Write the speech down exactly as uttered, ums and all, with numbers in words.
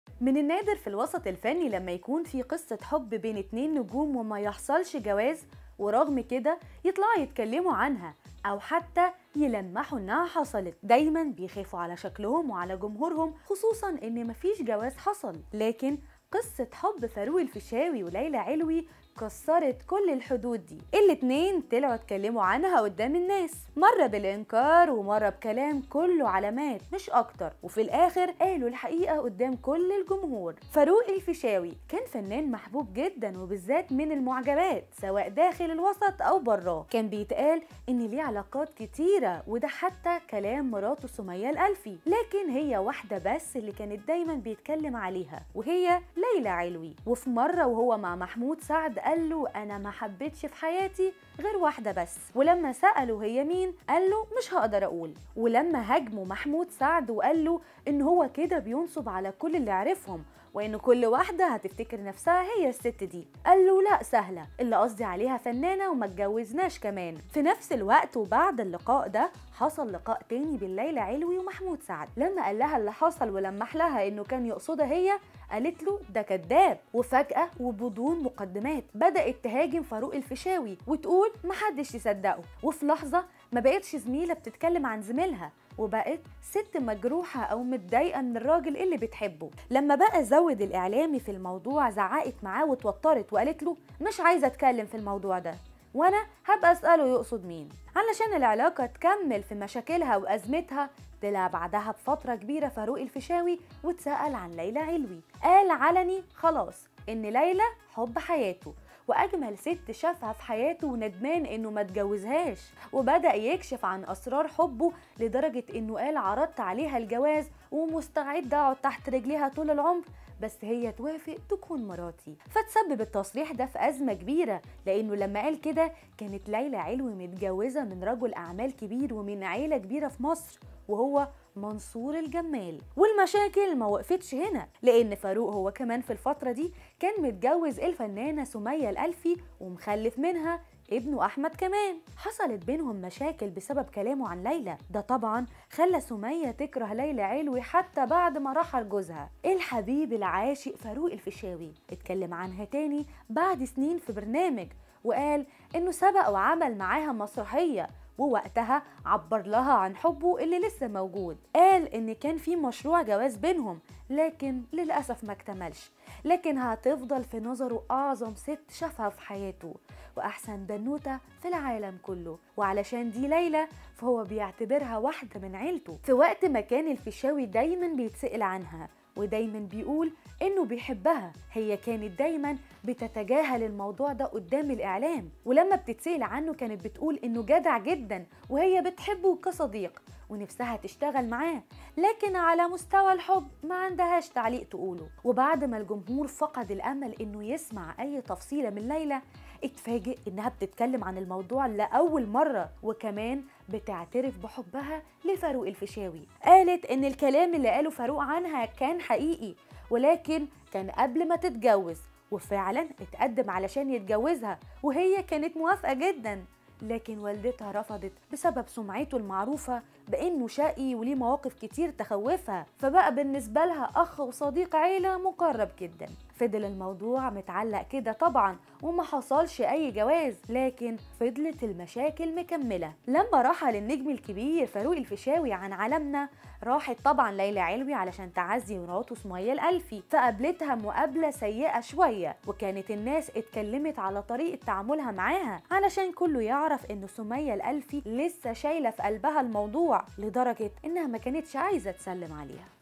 من النادر في الوسط الفني لما يكون في قصة حب بين اتنين نجوم وما يحصلش جواز، ورغم كده يطلعوا يتكلموا عنها أو حتى يلمحوا إنها حصلت. دايما بيخافوا على شكلهم وعلى جمهورهم، خصوصا إن مفيش جواز حصل. لكن قصة حب فاروق الفيشاوي وليلى علوي كسرت كل الحدود دي. الاتنين طلعوا اتكلموا عنها قدام الناس، مرة بالإنكار ومرة بكلام كله علامات مش أكتر، وفي الآخر قالوا الحقيقة قدام كل الجمهور. فاروق الفيشاوي كان فنان محبوب جدا، وبالذات من المعجبات سواء داخل الوسط أو براه. كان بيتقال إن ليه علاقات كتيرة، وده حتى كلام مراته سمية الألفي، لكن هي واحدة بس اللي كانت دايما بيتكلم عليها، وهي ليلى علوي. وفي مرة وهو مع محمود سعد قال له أنا ما حبيتش في حياتي غير واحدة بس، ولما سأله هي مين قال له مش هقدر أقول. ولما هاجمه محمود سعد وقال له إن هو كده بينصب على كل اللي عرفهم، وإن كل واحدة هتفتكر نفسها هي الست دي، قال له لا سهلة، اللي قصدي عليها فنانة وما اتجوزناش كمان. في نفس الوقت وبعد اللقاء ده حصل لقاء تاني بين ليلى علوي ومحمود سعد. لما قال لها اللي حصل ولمح لها إنه كان يقصدها هي، قالت له ده كذاب. وفجأة وبدون مقدمات بدأت تهاجم فاروق الفيشاوي وتقول محدش يصدقه، وفي لحظة ما بقتش زميلة بتتكلم عن زميلها، وبقت ست مجروحة أو متضايقة من الراجل اللي بتحبه. لما بقى زود الإعلامي في الموضوع زعقت معاه واتوترت وقالت له مش عايزة أتكلم في الموضوع ده، وأنا هبقى أسأله يقصد مين. علشان العلاقة تكمل في مشاكلها وأزمتها، طلع بعدها بفترة كبيرة فاروق الفيشاوي واتسأل عن ليلى علوي، قال علني خلاص إن ليلى حب حياته واجمل ست شافها في حياته، وندمان انه ما اتجوزهاش، وبدا يكشف عن اسرار حبه لدرجه انه قال عرضت عليها الجواز ومستعد اقعد تحت رجليها طول العمر بس هي توافق تكون مراتي. فتسبب التصريح ده في ازمه كبيره، لانه لما قال كده كانت ليلى علوي متجوزه من رجل اعمال كبير ومن عيله كبيره في مصر، وهو منصور الجمال. والمشاكل ما وقفتش هنا، لان فاروق هو كمان في الفتره دي كان متجوز الفنانه سميه الألفي ومخلف منها ابنه احمد كمان. حصلت بينهم مشاكل بسبب كلامه عن ليلى، ده طبعا خلى سميه تكره ليلى علوي حتى بعد ما رحل جوزها. الحبيب العاشق فاروق الفيشاوي اتكلم عنها تاني بعد سنين في برنامج، وقال انه سبق وعمل معاها مسرحيه، ووقتها عبر لها عن حبه اللي لسه موجود. قال ان كان في مشروع جواز بينهم لكن للأسف ما اكتملش، لكن هتفضل في نظره أعظم ست شافها في حياته وأحسن بنوتة في العالم كله. وعلشان دي ليلى فهو بيعتبرها واحدة من عيلته. في وقت ما كان الفيشاوي دايما بيتسأل عنها ودايما بيقول انه بيحبها، هي كانت دايما بتتجاهل الموضوع ده قدام الاعلام، ولما بتتسأل عنه كانت بتقول انه جدع جدا وهي بتحبه كصديق ونفسها تشتغل معاه، لكن على مستوى الحب ما عندهاش تعليق تقوله. وبعد ما الجمهور فقد الامل انه يسمع اي تفصيلة من ليلى، اتفاجئ انها بتتكلم عن الموضوع لأول مرة، وكمان بتعترف بحبها لفاروق الفيشاوي. قالت ان الكلام اللي قاله فاروق عنها كان حقيقي، ولكن كان قبل ما تتجوز، وفعلا اتقدم علشان يتجوزها وهي كانت موافقة جدا، لكن والدتها رفضت بسبب سمعته المعروفة بأنه شقي وليه مواقف كتير تخوفها، فبقى بالنسبة لها أخ وصديق عيلة مقرب جدا. فضل الموضوع متعلق كده طبعا وما حصلش أي جواز، لكن فضلت المشاكل مكملة. لما رحل النجم الكبير فاروق الفيشاوي عن عالمنا، راحت طبعا ليلى علوي علشان تعزي مراته سمية الألفي، فقابلتها مقابلة سيئة شوية، وكانت الناس اتكلمت على طريقة تعاملها معاها علشان كله يعرف ان سمية الألفي لسه شايلة في قلبها الموضوع، لدرجة انها ما كانتش عايزة تسلم عليها.